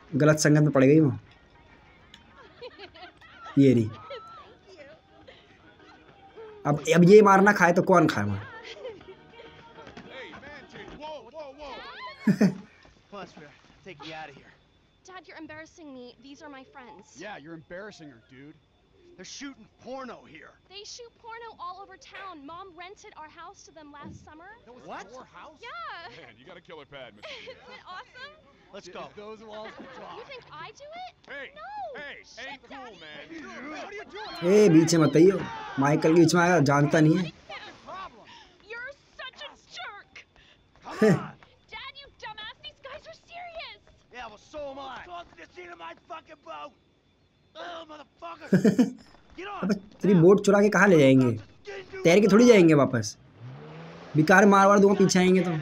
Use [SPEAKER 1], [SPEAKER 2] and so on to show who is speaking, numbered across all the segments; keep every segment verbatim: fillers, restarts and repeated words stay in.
[SPEAKER 1] गलत संगत में पड़ गई वो। ये रही। अब अब ये मारना खाए तो कौन खाए मार।
[SPEAKER 2] Dad, you're embarrassing me. These are my friends.
[SPEAKER 3] Yeah, you're embarrassing her, dude. They're shooting porno here.
[SPEAKER 2] They shoot porno all over town. Mom rented our house to them last summer.
[SPEAKER 3] That was what? Your house?
[SPEAKER 2] Yeah.
[SPEAKER 4] Man, you got a killer pad, Mister
[SPEAKER 2] Isn't it awesome?
[SPEAKER 3] Let's go. Those walls can talk.
[SPEAKER 2] You think I do it?
[SPEAKER 4] Hey,
[SPEAKER 2] No.
[SPEAKER 4] hey,
[SPEAKER 2] Shit,
[SPEAKER 4] ain't cool,
[SPEAKER 2] Daddy.
[SPEAKER 4] man.
[SPEAKER 3] What are you doing?
[SPEAKER 1] ए बीच में मत आइयो। Michael के बीच में आया, जानता नहीं है।
[SPEAKER 2] You're such a jerk.
[SPEAKER 3] Come on.
[SPEAKER 2] Dad, you dumbass. These guys are serious.
[SPEAKER 3] Yeah, well, so am I. Talk to the seat of my fucking boat. Oh, motherfucker. Get on.
[SPEAKER 1] अबे तेरी boat चुरा के कहाँ ले जाएंगे? तैर के थोड़ी जाएंगे वापस। बेकार मार वार दूंगा पीछे आएंगे तो।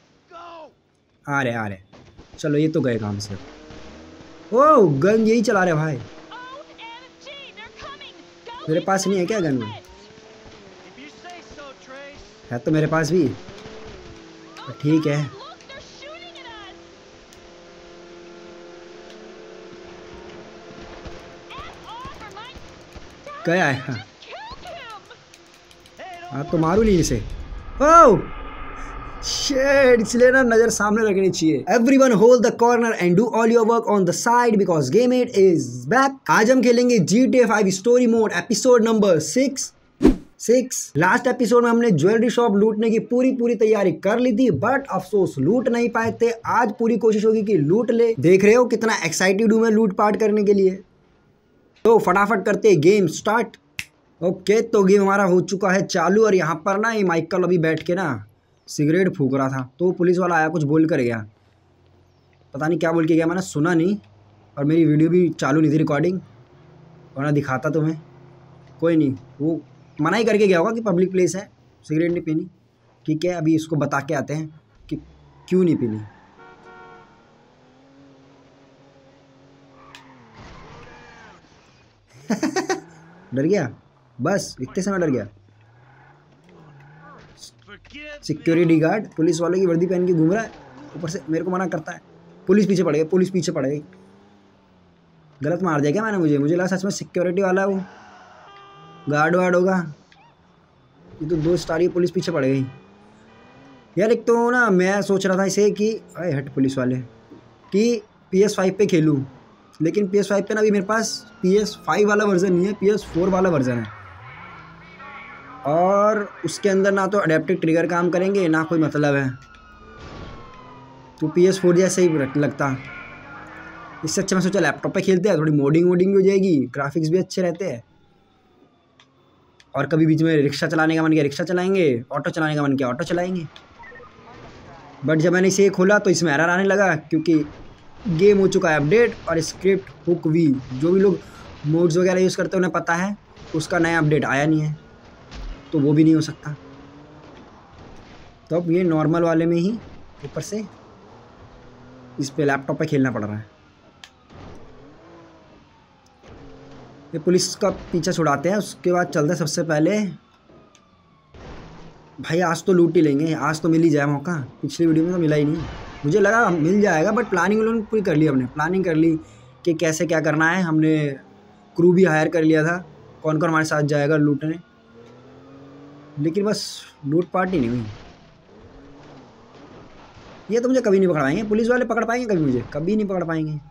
[SPEAKER 1] आ रहे आ रहे। चलो ये तो गए काम से। ओह गन यही चला रहे भाई।
[SPEAKER 2] O M G, they're coming. Go
[SPEAKER 1] मेरे
[SPEAKER 2] into
[SPEAKER 1] पास नहीं है क्या gun?
[SPEAKER 2] it.
[SPEAKER 3] If you say so, Trace.
[SPEAKER 1] है तो मेरे पास भी। ठीक है।
[SPEAKER 2] Look, they're shooting at us. F off or my Dad,
[SPEAKER 1] गया है। हाँ,
[SPEAKER 2] just killed him.
[SPEAKER 3] Hey, don't
[SPEAKER 1] हाँ तो मारू नहीं इसे। ओह Shit, इसलिए ना नजर सामने रखनी चाहिए। Everyone hold the corner and do all your work on the side because Game eight is back। आज हम खेलेंगे G T A five story mode episode number six six. Last episode में हमने ज्वेलरी शॉप लूटने की पूरी पूरी तैयारी कर ली थी, बट अफसोस लूट नहीं पाए थे। आज पूरी कोशिश होगी कि लूट ले। देख रहे हो कितना एक्साइटेड हूँ मैं लूट पाट करने के लिए। तो फटाफट करते गेम स्टार्ट। ओके तो गेम हमारा हो चुका है चालू, और यहाँ पर ना ये माइकल अभी बैठ के ना सिगरेट फूक रहा था, तो पुलिस वाला आया कुछ बोल कर गया। पता नहीं क्या बोल के गया, मैंने सुना नहीं, और मेरी वीडियो भी चालू नहीं थी रिकॉर्डिंग, वरना दिखाता तुम्हें। कोई नहीं, वो मना ही करके गया होगा कि पब्लिक प्लेस है, सिगरेट नहीं पीनी। ठीक है, अभी इसको बता के आते हैं कि क्यों नहीं पीनी। डर गया, बस इतने समय डर गया। सिक्योरिटी गार्ड पुलिस वालों की वर्दी पहन के घूम रहा है, ऊपर से मेरे को मना करता है। पुलिस पीछे पड़ गई, पुलिस पीछे पड़ गई। गलत मार दिया क्या मैंने? मुझे मुझे लगा सच में सिक्योरिटी वाला है वो, गार्ड वार्ड होगा। ये तो दो स्टार ही पुलिस पीछे पड़ गई यार। एक तो ना मैं सोच रहा था इसे कि अरे हट पुलिस वाले कि पी एस फाइव पे खेलूँ, लेकिन पी एस फाइव पे ना अभी मेरे पास पी एस फाइव वाला वर्जन नहीं है, पी एस फोर वाला वर्जन है, और उसके अंदर ना तो अडेप्टिव ट्रिगर काम करेंगे ना कोई मतलब है, तो पी एस फोर जैसे ही लगता। इससे अच्छा मैं सोचा लैपटॉप पे खेलते हैं, थोड़ी मोडिंग वोडिंग भी हो जाएगी, ग्राफिक्स भी अच्छे रहते हैं, और कभी बीच में रिक्शा चलाने का मन किया रिक्शा चलाएंगे, ऑटो चलाने का मन किया ऑटो चलाएंगे। बट जब मैंने इसे खोला तो इसमें एरर आने लगा, क्योंकि गेम हो चुका है अपडेट, और स्क्रिप्ट हुक वी जो भी लोग मोड्स वगैरह यूज़ करते हैं उन्हें पता है, उसका नया अपडेट आया नहीं है, तो वो भी नहीं हो सकता। तो अब ये नॉर्मल वाले में ही ऊपर से इस पे लैपटॉप पे खेलना पड़ रहा है। ये पुलिस का पीछा छुड़ाते हैं, उसके बाद चलते हैं। सबसे पहले भाई आज तो लूट ही लेंगे, आज तो मिल ही जाए मौका। पिछली वीडियो में तो मिला ही नहीं, मुझे लगा मिल जाएगा, बट प्लानिंग उन्होंने पूरी कर ली। हमने प्लानिंग कर ली कि कैसे क्या करना है, हमने क्रू भी हायर कर लिया था, कौन कौन हमारे साथ जाएगा लूटने, लेकिन बस लूट पाट ही नहीं हुई। ये तो मुझे कभी नहीं पकड़ पाएंगे, पुलिस वाले पकड़ पाएंगे कभी? मुझे कभी नहीं पकड़ पाएंगे।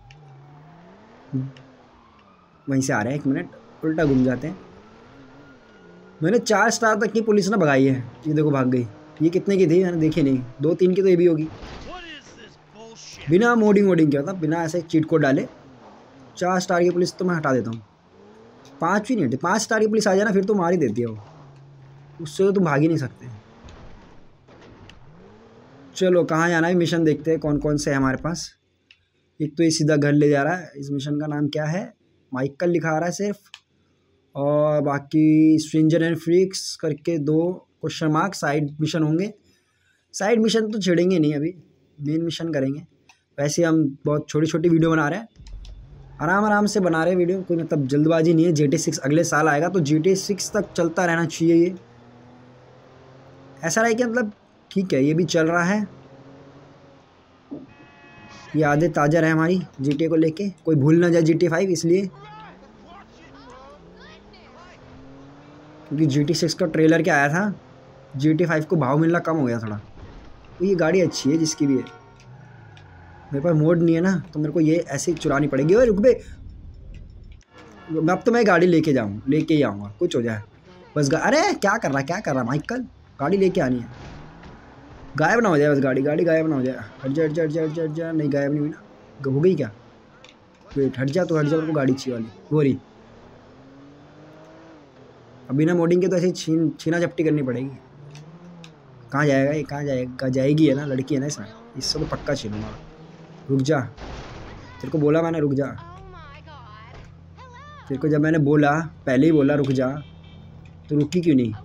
[SPEAKER 1] वहीं से आ रहे हैं, एक मिनट उल्टा घूम जाते हैं। मैंने चार स्टार तक की पुलिस ना भगाई है, ये देखो भाग गई। ये कितने की थी मैंने देखी नहीं, दो तीन की तो ये भी होगी। बिना मोडिंग वोडिंग किया था, बिना ऐसे चीट कोड डाले चार स्टार की पुलिस तो मैं हटा देता हूँ। पाँच भी नहीं हटी, पाँच स्टार की पुलिस आ जाए ना फिर तो मार ही देती है वो, उससे तो तुम भाग ही नहीं सकते। चलो कहाँ जाना है, मिशन देखते हैं कौन कौन से है हमारे पास। एक तो ये सीधा घर ले जा रहा है, इस मिशन का नाम क्या है, माइकल लिखा आ रहा है सिर्फ, और बाकी स्ट्रेंजर एंड फ्रीक्स करके दो क्वेश्चन मार्क साइड मिशन होंगे। साइड मिशन तो छेड़ेंगे नहीं, अभी मेन मिशन करेंगे। वैसे हम बहुत छोटी छोटी वीडियो बना रहे हैं, आराम आराम से बना रहे हैं वीडियो, कोई मतलब जल्दबाजी नहीं है। जी टी सिक्स अगले साल आएगा, तो जी टी सिक्स तक चलता रहना चाहिए। ये ऐसा रहे कि मतलब ठीक है, ये भी चल रहा है। ये यादें ताज़ा रहे हमारी जीटीए को लेके, कोई भूल ना जाए जीटीए फाइव, इसलिए क्योंकि जीटी सिक्स का ट्रेलर क्या आया था, जीटीए फाइव को भाव मिलना कम हो गया थोड़ा। तो ये गाड़ी अच्छी है जिसकी भी है, मेरे पास मोड नहीं है ना, तो मेरे को ये ऐसे ही चुरानी पड़ेगी। ओए रुक बे, अब तो मैं गाड़ी लेके जाऊँ, लेके ही आऊँगा कुछ हो जाए बस। अरे क्या कर रहा क्या कर रहा माइकल, गाड़ी लेके आनी है, गायब ना हो जाए बस गाड़ी, गाड़ी गायब ना हो जाए। हट जा हट जा हट जा हट जा हट जा, नहीं गायब नहीं हुई ना, हो गई क्या? वेट हट जा तो हट जा, मेरे को गाड़ी चाहिए वाली वो रही। अब बिना मोडिंग के तो ऐसे छीन छीना झपटी करनी पड़ेगी। कहाँ जाएगा ये, कहाँ जाएगा, जाएगी है ना, लड़की है ना इसमें, इससे तो पक्का छीनूंगा। रुक जा, तेरे को बोला मैंने रुक जा, तेरे को जब मैंने बोला पहले ही बोला रुक जा, तो रुकी क्यों नहीं?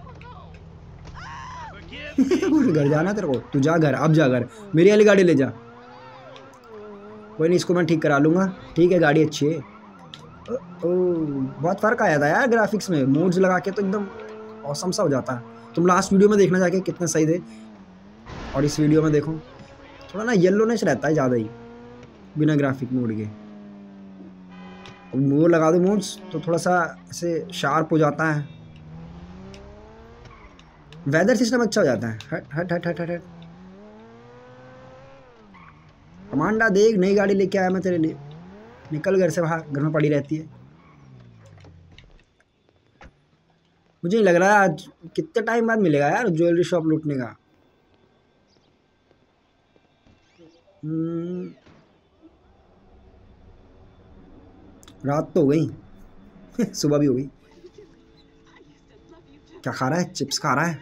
[SPEAKER 1] घर जाना तेरे को, तू जा घर, अब जा घर, मेरी वाली गाड़ी ले जा। कोई नहीं, इसको मैं ठीक करा लूँगा। ठीक है गाड़ी अच्छी है। ओ, ओ, बहुत फ़र्क आया था यार ग्राफिक्स में, मोड्स लगा के तो एकदम औसम सा हो जाता है। तुम लास्ट वीडियो में देखना जाके कितने सही थे, और इस वीडियो में देखो थोड़ा ना येलोनेस रहता है ज़्यादा ही बिना ग्राफिक मोड के। वो लगा दो मोड्स तो थोड़ा सा ऐसे शार्प हो जाता है, वेदर सिस्टम अच्छा हो जाता है। हट हट हट हट हट हट कमांडा, देख नई गाड़ी लेके आया मैं तेरे लिए, निकल घर से बाहर, घर में पड़ी रहती है। मुझे नहीं लग रहा है आज कितने टाइम बाद मिलेगा यार ज्वेलरी शॉप लूटने का। रात तो हो गई सुबह भी हो गई। क्या खा रहा है, चिप्स खा रहा है?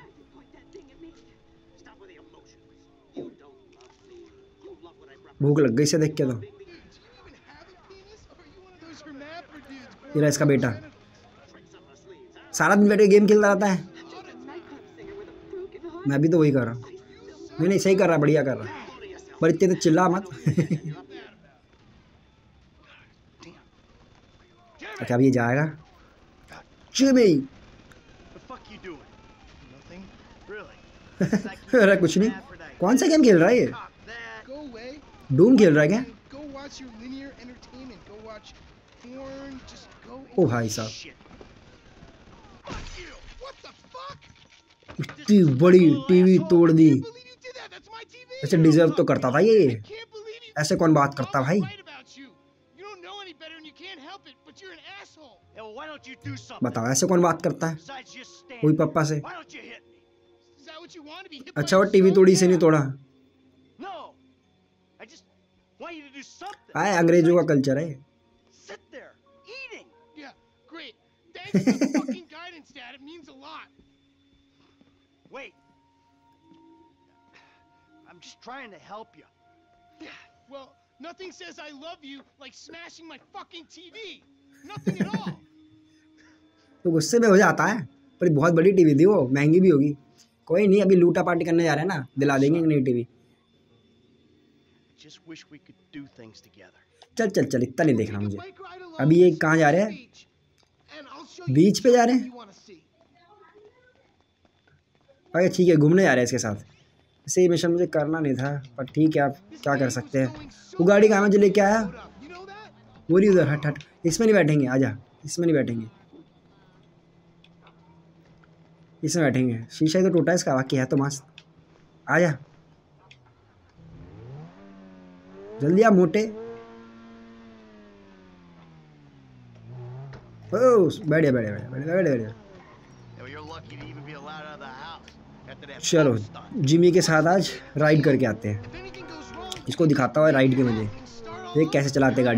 [SPEAKER 1] भूख लग गई से देख के तो। ये इसका बेटा सारा दिन बैठे गेम खेलता रहता है, मैं भी तो वही कर रहा हूँ। नहीं नहीं सही कर रहा, बढ़िया कर रहा, पर इतने तो चिल्ला मत। अच्छा अब ये जाएगा जिमी। अरे कुछ नहीं, कौन सा गेम खेल रहा है ये? डूम खेल रहा है क्या? ओ भाई साहब, इतनी बड़ी टीवी तोड़ दी, ऐसे डिजर्व तो करता था ये, ऐसे कौन बात करता भाई? बताओ ऐसे कौन बात करता है कोई पापा से? अच्छा वो टीवी तोड़ी से नहीं तोड़ा, आए अंग्रेजों का कल्चर है।
[SPEAKER 3] I'm just trying to help you.
[SPEAKER 4] Well, nothing says I love you like smashing my fucking T V. Nothing at all.
[SPEAKER 1] तो गुस्से में हो जाता है, पर बहुत बड़ी टीवी थी वो, महंगी भी होगी। कोई नहीं, अभी लूटा पार्टी करने जा रहे हैं ना, दिला देंगे नई TV.
[SPEAKER 3] Just wish we could do things together.
[SPEAKER 1] चल चल चल, इतना नहीं देखना मुझे। अभी ये कहाँ जा रहे हैं? बीच पे जा रहे हैं। अरे ठीक है, घूमने जा रहे हैं इसके साथ। इसे ये मिशन मुझे करना नहीं था, पर ठीक है आप क्या कर सकते हैं। वो गाड़ी कहाँ मुझे लेके आया, वो रही उधर। हट हट, इसमें नहीं बैठेंगे, आजा, इसमें नहीं बैठेंगे, इसमें बैठेंगे। शीशा ही तो टूटा है इसका, बाकी है तो मस्त। आजा जल्दी आ मोटे। ओह बैठ बैठ बैठ बैठ बैठ बैठ। चलो जिमी के साथ आज राइड करके आते हैं, इसको दिखाता हुआ राइड के मजे, देख कैसे चलाते गाड़ी।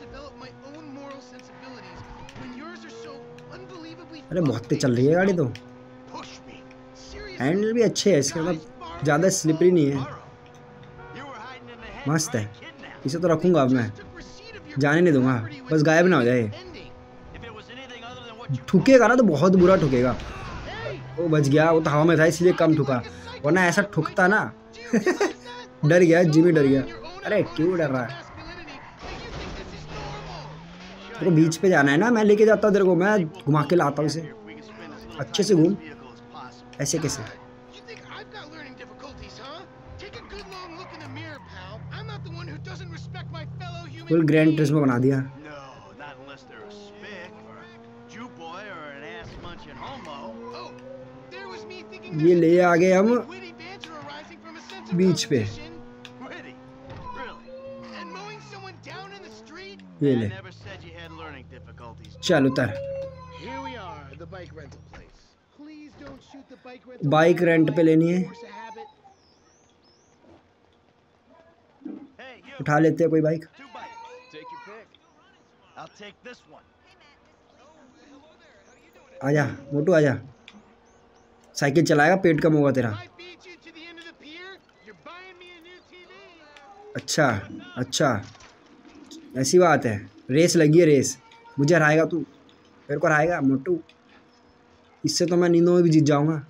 [SPEAKER 1] अरे बहुत तेज चल रही है गाड़ी तो, हैंडल भी अच्छे है इसके, मतलब ज़्यादा स्लिपरी नहीं है, मस्त है। इसे तो रखूँगा अब मैं, जाने नहीं दूंगा, बस गायब ना हो जाए। ठुकेगा ना तो बहुत बुरा ठुकेगा। वो बच गया, वो तो हवा में था इसलिए कम ठुका, वरना ऐसा ठुकता ना। डर गया जिमी, डर गया। अरे क्यों डर रहा है? तेरे को बीच पे जाना है ना, मैं लेके जाता हूँ तेरे को, मैं घुमा के लाता हूँ इसे, अच्छे से घूम। ऐसे कैसे?
[SPEAKER 4] my fellow human
[SPEAKER 1] full grand
[SPEAKER 4] being.
[SPEAKER 1] Turismo बना दिया।
[SPEAKER 3] No, not unless they're a spick or a Jew boy or an ass-munching homo.
[SPEAKER 4] Oh, there was me thinking
[SPEAKER 1] ये
[SPEAKER 4] there's
[SPEAKER 1] ले
[SPEAKER 4] a
[SPEAKER 1] आ गए हम
[SPEAKER 4] sweet witty banter arising from a sense of
[SPEAKER 1] बीच पे।
[SPEAKER 4] competition.
[SPEAKER 3] Witty. Really?
[SPEAKER 4] And mowing someone down in the street?
[SPEAKER 1] ये
[SPEAKER 3] I
[SPEAKER 1] ले,
[SPEAKER 3] never said you had learning difficulties.
[SPEAKER 1] चल उतर।
[SPEAKER 4] Here we are, the bike rental place. Please don't shoot the bike rental.
[SPEAKER 1] Bike rent पे लेनी है,
[SPEAKER 4] Force a habit.
[SPEAKER 3] Hey, you.
[SPEAKER 1] उठा लेते हैं कोई bike.
[SPEAKER 3] Two bites. Take your pick. I'll take this one.
[SPEAKER 1] आजा मोटू आजा, साइकिल चलाएगा पेट कम होगा तेरा।
[SPEAKER 4] I beat you to the end of the pier. You're buying me a new T V.
[SPEAKER 1] अच्छा अच्छा, ऐसी बात है, रेस लगी है रेस, मुझे हराएगा तू, मेरे को हराएगा मोटू, इससे तो मैं नींदों में भी जीत जाऊंगा।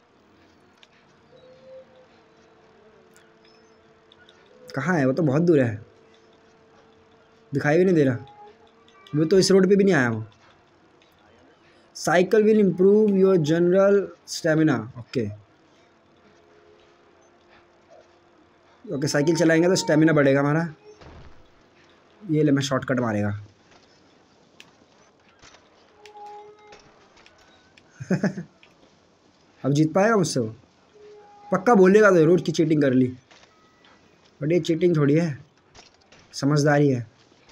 [SPEAKER 1] कहाँ है वो? तो बहुत दूर है, दिखाई भी नहीं दे रहा। वो तो इस रोड पे भी नहीं आया वो। Cycle will improve your general stamina. Okay okay, cycle चलाएंगे तो स्टेमिना बढ़ेगा हमारा। ये ले, मैं शॉर्टकट मारेगा। अब जीत पाएगा मुझसे वो? पक्का बोलेगा तो रोड की चीटिंग कर ली, बट ये चीटिंग थोड़ी है, समझदारी है।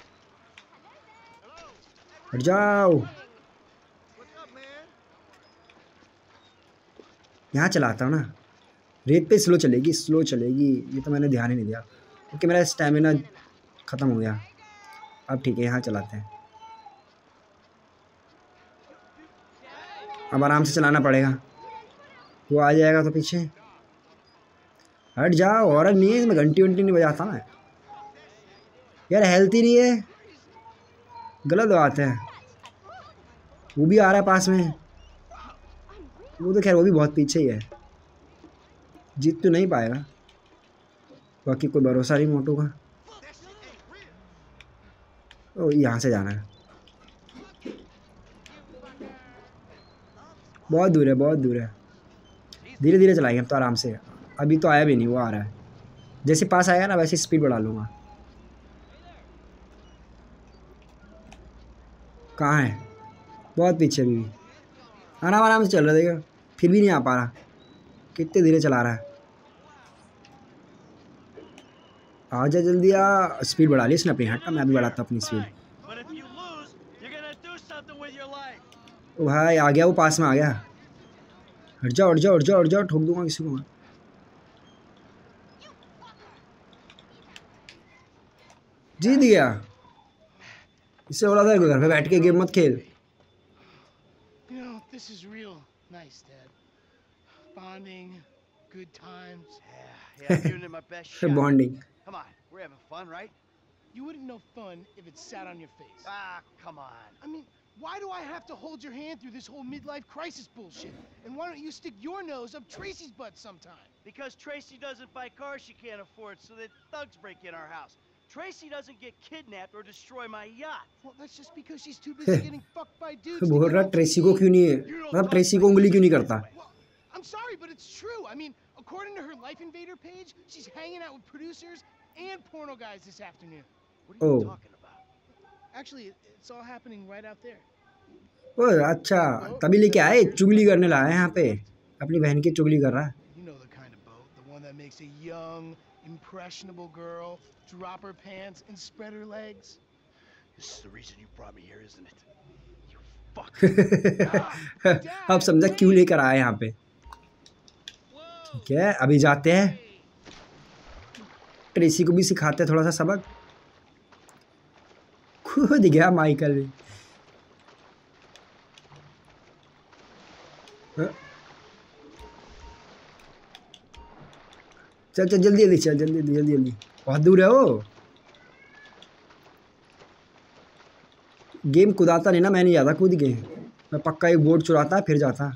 [SPEAKER 1] हट जाओ, यहाँ चलाता हूँ ना, रेत पे स्लो चलेगी, स्लो चलेगी। ये तो मैंने ध्यान ही नहीं दिया क्योंकि मेरा स्टेमिना ख़त्म हो गया। अब ठीक है, यहाँ चलाते हैं। अब आराम से चलाना पड़ेगा, वो आ जाएगा तो पीछे। हट जाओ, और नहीं है इसमें, घंटी वंटी नहीं बजाता मैं यार, हेल्थी नहीं है, गलत बात है। वो भी आ रहा है पास में, वो तो खैर वो भी बहुत पीछे ही है, जीत तो नहीं पाएगा। बाकी कोई भरोसा नहीं मोटू का। ओ, यहाँ से जाना है, बहुत दूर है, बहुत दूर है। धीरे धीरे चलाएंगे अब तो, आराम से। अभी तो आया भी नहीं, वो आ रहा है। जैसे पास आएगा ना वैसे स्पीड बढ़ा लूँगा। कहाँ है? बहुत पीछे अभी भी, आराम आराम से चल रहा है, देखो फिर भी नहीं आ पा रहा। कितने धीरे चला रहा है। आजा जल्दी आ, स्पीड बढ़ा ली इसने अपनी। हट, मैं भी बढ़ाता अपनी speed.
[SPEAKER 3] But if you lose, you're gonna do something with your life.
[SPEAKER 1] ओ भाई आ गया, वो पास में आ गया। हट जाओ हट जाओ हट जाओ हट जाओ, ठोक दूंगा किसी को मैं। जीत गया। इससे बोला था घर पे बैठ के गेम मत खेल।
[SPEAKER 4] You know, this is real nice, Dad. Bonding, good times.
[SPEAKER 3] Yeah, yeah, I'm giving it my best shot.
[SPEAKER 1] Bonding.
[SPEAKER 3] Come on, we're having fun, right?
[SPEAKER 4] You wouldn't know fun if it sat on your face.
[SPEAKER 3] Ah, come on.
[SPEAKER 4] I mean, why do I have to hold your hand through this whole midlife crisis bullshit? And why don't you stick your nose up Tracy's butt sometime?
[SPEAKER 3] Because Tracy doesn't buy cars she can't afford, so that thugs break in our house. Tracy doesn't get kidnapped or destroy my yacht.
[SPEAKER 4] Well, that's just because she's too busy getting fucked by dudes. to
[SPEAKER 1] बोल
[SPEAKER 4] get
[SPEAKER 1] रहा
[SPEAKER 4] on
[SPEAKER 1] Tracey
[SPEAKER 4] T V.
[SPEAKER 1] को क्यों नहीं है, मतलब Tracy को उंगली क्यों नहीं करता।
[SPEAKER 4] Well, I'm sorry, but it's true. I mean, according to her Life Invader page, she's hanging out with producers and porno guys this afternoon.
[SPEAKER 3] What are you
[SPEAKER 1] Oh.
[SPEAKER 3] talking about?
[SPEAKER 4] Actually, it- it's all happening right out there.
[SPEAKER 1] ओ अच्छा, तभी लेके आए, चुगली करने लाया है यहाँ पे, अपनी बहन की चुगली कर रहा है।
[SPEAKER 4] You know the kind of boat, the one that makes a young, impressionable girl drop her pants and spread her legs.
[SPEAKER 3] This is the reason you brought me here, isn't it? You fuck.
[SPEAKER 1] अब समझा क्यों लेकर आए यहाँ पे। ठीक है, अभी जाते हैं, ट्रेसी को भी सिखाते हैं थोड़ा सा सबक। खुद गया माइकल भी। चल चल जल्दी जल्दी चल, जल्दी जल्दी जल्दी जल्दी, बहुत दूर है वो। गेम कूदाता नहीं ना, मैं नहीं जाता कूद के, मैं पक्का एक बोर्ड चुराता फिर जाता।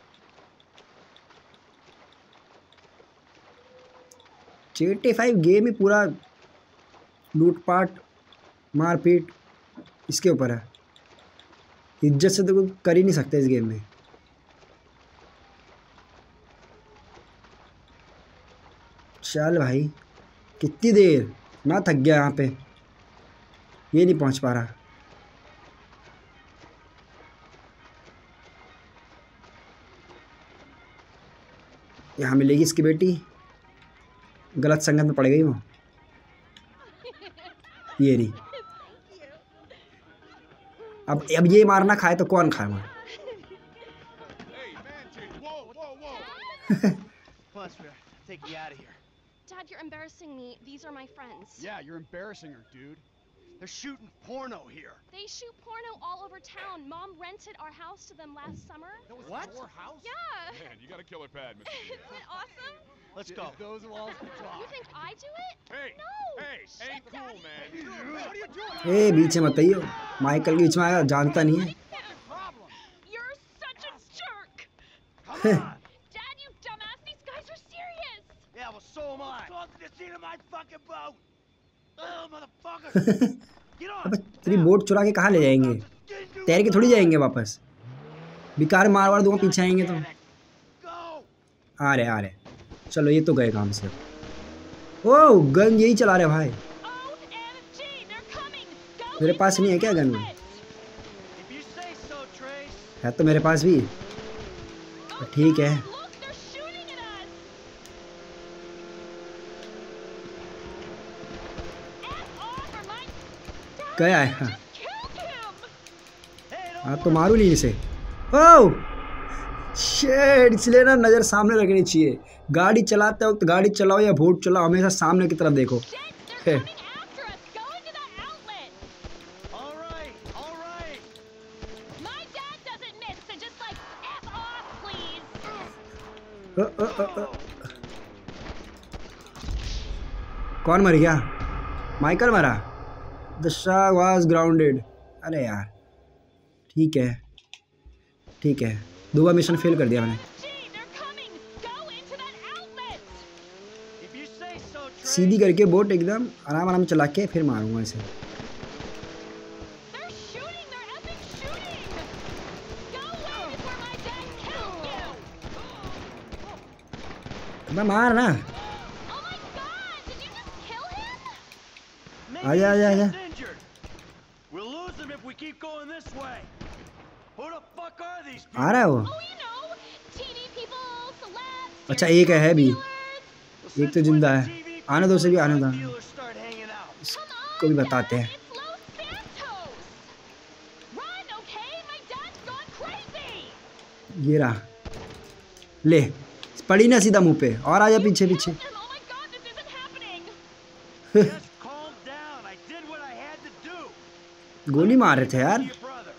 [SPEAKER 1] G T A five game ही पूरा लूटपाट मारपीट इसके ऊपर है, इज्जत से तो कोई कर ही नहीं सकते इस गेम में। चल भाई, कितनी देर, मैं थक गया यहाँ पे। ये नहीं पहुंच पा रहा। यहाँ मिलेगी इसकी बेटी, गलत संगत में पड़ गई वो। ये नहीं, अब अब ये मारना खाए तो कौन खाएगा?
[SPEAKER 3] Come on, sweetheart. Take me out of here.
[SPEAKER 2] Dad, you're embarrassing me. These are my friends.
[SPEAKER 4] Yeah, you're embarrassing her, dude.
[SPEAKER 3] They're shooting porno here.
[SPEAKER 2] They shoot porno all over town. Mom rented our house to them last summer.
[SPEAKER 4] That was
[SPEAKER 3] What?
[SPEAKER 4] your house?
[SPEAKER 2] Yeah.
[SPEAKER 5] Man, you got a killer pad, Mister
[SPEAKER 2] Isn't it awesome?
[SPEAKER 3] Let's go.
[SPEAKER 4] Those walls can
[SPEAKER 2] You
[SPEAKER 4] talk.
[SPEAKER 2] think I do it?
[SPEAKER 5] Hey,
[SPEAKER 2] No.
[SPEAKER 5] hey,
[SPEAKER 2] Shit,
[SPEAKER 5] ain't cool,
[SPEAKER 2] Daddy.
[SPEAKER 5] man.
[SPEAKER 4] What are you doing?
[SPEAKER 1] ए बीच में मत आइयो, Michael के बीच में आया, जानता नहीं है।
[SPEAKER 4] Problem.
[SPEAKER 2] You're such a jerk.
[SPEAKER 3] Come on.
[SPEAKER 2] Dad, you dumbass. These guys are serious.
[SPEAKER 3] Yeah, well, so am I. Talk to the seat of my fucking boat. Oh, motherfucker. Get on.
[SPEAKER 1] अबे तेरी boat चुरा के कहाँ ले जाएंगे? तैर के थोड़ी जाएंगे वापस, बेकार मार वार दूंगा पीछे आएंगे तो।
[SPEAKER 3] Go.
[SPEAKER 1] आ रहे आ रहे, चलो ये तो गए काम से। ओ गन यही चला रहे भाई।
[SPEAKER 2] O M G, they're coming. Go
[SPEAKER 1] मेरे
[SPEAKER 2] into
[SPEAKER 1] पास
[SPEAKER 2] the
[SPEAKER 1] नहीं है क्या gun?
[SPEAKER 2] outlet.
[SPEAKER 3] If you say so, Trace.
[SPEAKER 1] है तो मेरे पास भी,
[SPEAKER 2] Oh,
[SPEAKER 1] ठीक है।
[SPEAKER 2] God, look, they're shooting at us. F off or my Dad,
[SPEAKER 1] गया है,
[SPEAKER 2] I
[SPEAKER 1] हाँ।
[SPEAKER 2] just killed him.
[SPEAKER 3] Hey, don't
[SPEAKER 1] हाँ तो
[SPEAKER 3] worry.
[SPEAKER 1] मारू नहीं इसे। ओह शेट, इसलिए ना नज़र सामने रखनी चाहिए। गाड़ी चलाते वक्त, गाड़ी चलाओ या बोट चलाओ, हमेशा सामने की तरफ देखो।
[SPEAKER 2] Shit, they're
[SPEAKER 1] Hey.
[SPEAKER 2] coming after us. Go into that outlet.
[SPEAKER 3] All right, all right.
[SPEAKER 2] My dad doesn't miss, so just like F off, please.
[SPEAKER 1] अ, अ, अ, अ। कौन मर गया? माइकल मरा। The shark was grounded. अरे यार, ठीक है ठीक है, दूसरा मिशन फेल कर दिया मैंने।
[SPEAKER 2] Gee, they're coming. Go into that outlet.
[SPEAKER 3] If you say so, Trace.
[SPEAKER 1] सीधी करके बोट एकदम आराम आराम चला के फिर मारूंगा इसे।
[SPEAKER 2] They're shooting. They're epic shooting. Go in is where my dad killed you.
[SPEAKER 1] मैं मार ना।
[SPEAKER 2] Oh my God! Did you just kill him?
[SPEAKER 3] Maybe
[SPEAKER 1] आजा, आजा,
[SPEAKER 3] he's
[SPEAKER 1] आजा।
[SPEAKER 3] just injured. We'll lose him if we keep going this way. Who the fuck are these people?
[SPEAKER 1] आ रहा है वो।
[SPEAKER 2] Oh, you know, T V people, celebs.
[SPEAKER 1] अच्छा,
[SPEAKER 2] serial
[SPEAKER 1] एक है भी।
[SPEAKER 2] dealers.
[SPEAKER 3] Well,
[SPEAKER 1] एक तो
[SPEAKER 3] since
[SPEAKER 1] जिंदा
[SPEAKER 3] when
[SPEAKER 1] है।
[SPEAKER 3] do T V
[SPEAKER 1] आने दो उसे भी,
[SPEAKER 3] people
[SPEAKER 1] आने
[SPEAKER 3] and
[SPEAKER 1] दो।
[SPEAKER 3] drug dealers start hanging out?
[SPEAKER 2] Come
[SPEAKER 1] को भी
[SPEAKER 2] on,
[SPEAKER 1] बताते
[SPEAKER 2] Dad,
[SPEAKER 1] हैं।
[SPEAKER 2] it's Los Santos. Run, okay? My dad's gone crazy.
[SPEAKER 1] ये रहा, ले पड़ी ना सीधा मुंह पे, और आजा पीछे पीछे।
[SPEAKER 2] Killed him. Oh my God, this isn't happening.
[SPEAKER 3] Just calm down. I did what I had to do.
[SPEAKER 1] गोली मार रहे थे यार।
[SPEAKER 3] Your brother.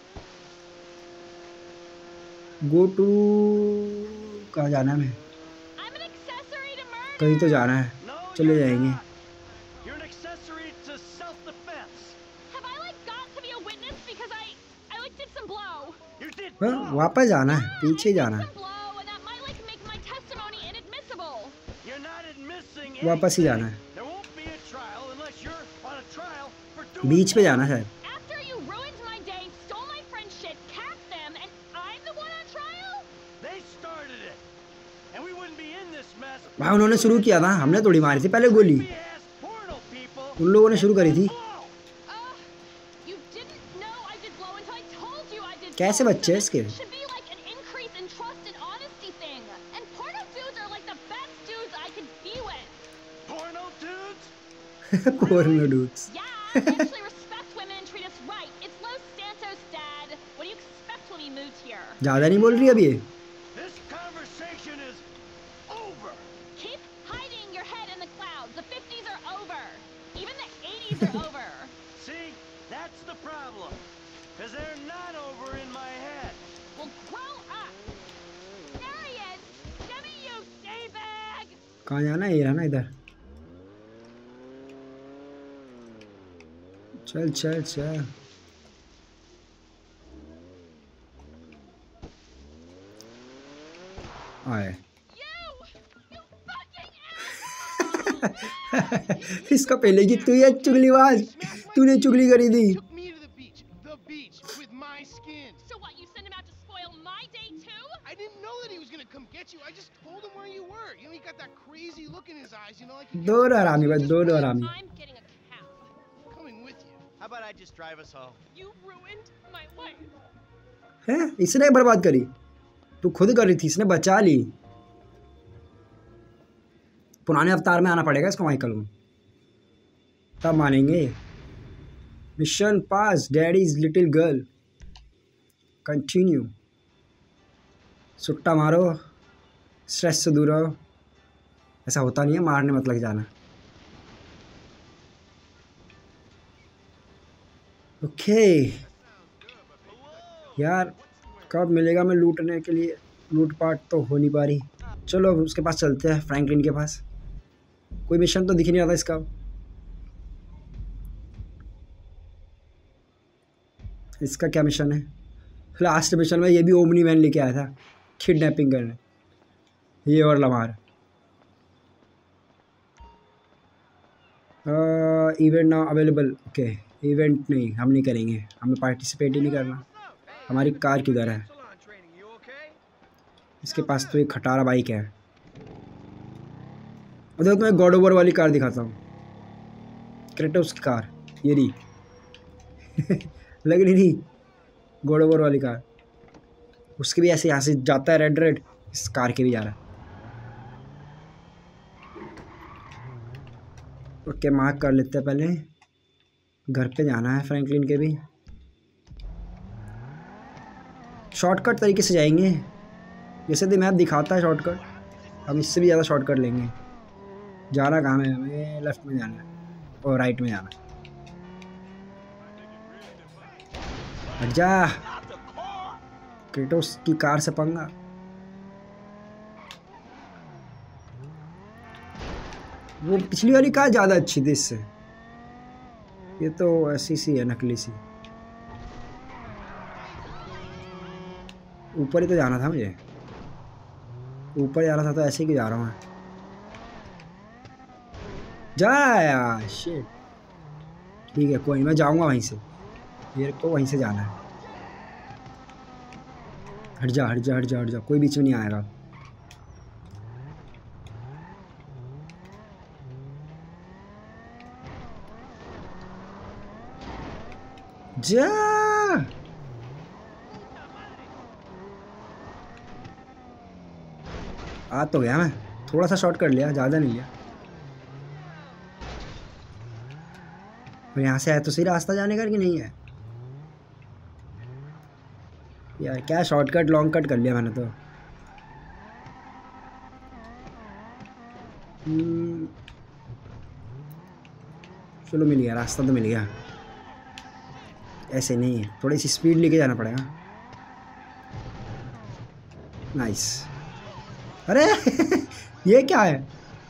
[SPEAKER 1] गो टू, कहाँ जाना है हमें?
[SPEAKER 2] I'm an accessory to murder.
[SPEAKER 1] कहीं तो जाना है,
[SPEAKER 3] No,
[SPEAKER 1] चले
[SPEAKER 3] you're
[SPEAKER 1] जाएंगे।
[SPEAKER 3] not. You're an accessory to self-defense.
[SPEAKER 2] Have I like got to be a witness because I I like did some blow?
[SPEAKER 3] You did
[SPEAKER 1] हाँ,
[SPEAKER 3] blow.
[SPEAKER 1] वापस जाना है, पीछे
[SPEAKER 2] I did
[SPEAKER 1] जाना है।
[SPEAKER 2] some blow and that might like make my testimony inadmissible.
[SPEAKER 3] You're not admitting
[SPEAKER 1] वापस ही
[SPEAKER 3] anything.
[SPEAKER 1] जाना है,
[SPEAKER 3] There won't be a trial unless you're on a trial for doing
[SPEAKER 1] बीच पे जाना है।
[SPEAKER 2] After you ruined my day, stole my friend's shit, capped them, and I'm the one on trial?
[SPEAKER 3] They started it. And we wouldn't be in this mess.
[SPEAKER 1] भाई उन्होंने शुरू किया था, हमने थोड़ी मारी थी पहले गोली।
[SPEAKER 3] Creepy-ass porno people.
[SPEAKER 1] उन लोगों ने शुरू करी थी।
[SPEAKER 3] Blow.
[SPEAKER 2] Uh, you didn't know I did blow until I told you I did
[SPEAKER 1] कैसे
[SPEAKER 2] blow.
[SPEAKER 1] बच्चे हैं
[SPEAKER 2] So
[SPEAKER 1] इसके?
[SPEAKER 2] this should be like an increase in trust and honesty thing. And porno dudes are like the best dudes I could be with.
[SPEAKER 3] Porno dudes?
[SPEAKER 1] Porno dudes.
[SPEAKER 2] Yeah, I actually respect women and treat us right. It's Los Santos, Dad. What do you expect when we moved here?
[SPEAKER 1] ज़्यादा नहीं बोल रही अब ये।
[SPEAKER 3] This conversation is over.
[SPEAKER 2] Keep hiding your head in the clouds. The fifties are over. Even the eighties are over.
[SPEAKER 3] See? That's the problem. Because they're not over in my head.
[SPEAKER 2] Well, grow up. There he is. Shimmy, you D-bag.
[SPEAKER 1] कहाँ जाना है? ये रहा ना इधर। चल चल चल। आए।
[SPEAKER 2] You! You fucking ass!
[SPEAKER 1] इसका पहले की तू ये चुगलीबाज, तूने चुगली करी थी।
[SPEAKER 4] Took me to the beach. The beach with my skin.
[SPEAKER 2] So what, you sent him out to spoil my day too?
[SPEAKER 4] I didn't know that he was gonna come get you. I just told him where you were. You know, he got that crazy look in his eyes. You know, like he
[SPEAKER 1] दोनों हरामी बस, दोनों हरामी।
[SPEAKER 2] I'm getting a cab.
[SPEAKER 4] coming with you.
[SPEAKER 3] How about I just drive us home?
[SPEAKER 2] You ruined my life.
[SPEAKER 1] है इसने बर्बाद करी, तू खुद कर रही थी, इसने बचा ली। पुराने अवतार में आना पड़ेगा इसको माइकल को, तब मानेंगे। Mission pass, daddy's little girl, continue. सुट्टा मारो, स्ट्रेस से दूर रहो। ऐसा होता नहीं है, मारने मत लग जाना। ओके यार, कब मिलेगा मैं लूटने के लिए? लूट पाट तो हो नहीं पा रही। चलो अब उसके पास चलते हैं, फ्रैंकलिन के पास। कोई मिशन तो दिख नहीं रहा था इसका। इसका क्या मिशन है? लास्ट मिशन में ये भी ओमनी मैन लेके आया था किडनैपिंग करने, ये और Lamar. Event now available. Okay, event नहीं, हम नहीं करेंगे, हमें पार्टिसिपेट ही नहीं करना। हमारी कार किधर है? इसके पास तो एक खटारा बाइक है। उधर तो मैं गॉड ओवर वाली कार दिखाता हूँ, क्रेटोस की कार, ये रही। लग रही थी गॉड ओवर वाली कार। उसके भी ऐसे यहाँ से जाता है रेड रेड, इस कार के भी जा रहा है। ओके, मार्क कर लेते हैं। पहले घर पे जाना है फ्रैंकलिन के भी। शॉर्टकट तरीके से जाएंगे, जैसे तो मैप दिखाता है शॉर्टकट, हम इससे भी ज़्यादा शॉर्टकट लेंगे। जाना कहाँ है हमें? लेफ्ट में जाना है और राइट में जाना है। हट जा, क्रेटोस की कार से पंगा। वो पिछली वाली कार ज़्यादा अच्छी थी इससे, ये तो ऐसी सी है, नकली सी। ऊपर ही तो जाना था मुझे, ऊपर जाना था तो ऐसे ही जा रहा हूँ मैं। जा यार, शिट। ठीक है, कोई नहीं, मैं जाऊँगा वहीं से, मेरे को वहीं से जाना है। हट जा हट जा हट जा हट जा, कोई बीच में नहीं आएगा। जा, आ तो गया मैं, थोड़ा सा शॉर्ट कर लिया, ज़्यादा नहीं लिया। और यहाँ से है तो सही रास्ता जाने का कि नहीं है यार? क्या शॉर्टकट लॉन्ग कट कर लिया मैंने तो। हम्म, चलो मिल गया, रास्ता तो मिल गया। ऐसे नहीं है, थोड़ी सी स्पीड लेके जाना पड़ेगा। नाइस। अरे ये क्या है?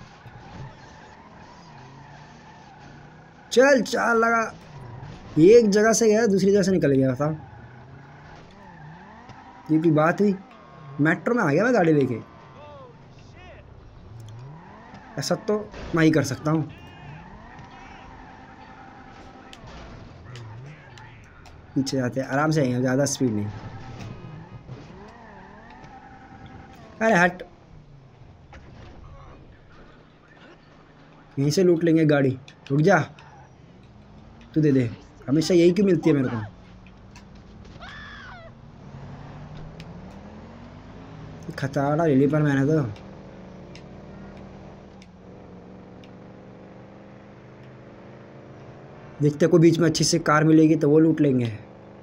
[SPEAKER 1] चल चाल लगा, एक जगह से गया दूसरी जगह से निकल गया था। ये की बात हुई, मेट्रो में आ गया मैं गाड़ी लेके। ऐसा तो मैं ही कर सकता हूँ। पीछे जाते हैं, आराम से आएंगे, ज़्यादा स्पीड नहीं। अरे हट, यहीं से लूट लेंगे गाड़ी। रुक जा, तू दे दे, हमेशा यही क्यों मिलती है मेरे को? खतरा ले ली पर मैंने तो। देखते को बीच में अच्छी सी कार मिलेगी तो वो लूट लेंगे।